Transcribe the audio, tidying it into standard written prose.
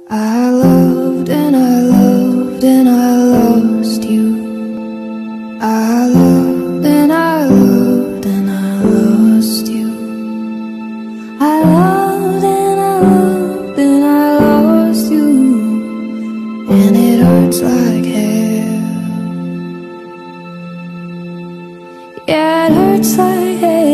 I loved and I loved and I lost you. I loved and I loved and I lost you. I loved and I loved and I lost you. And it hurts like hell. Yeah, it hurts like hell.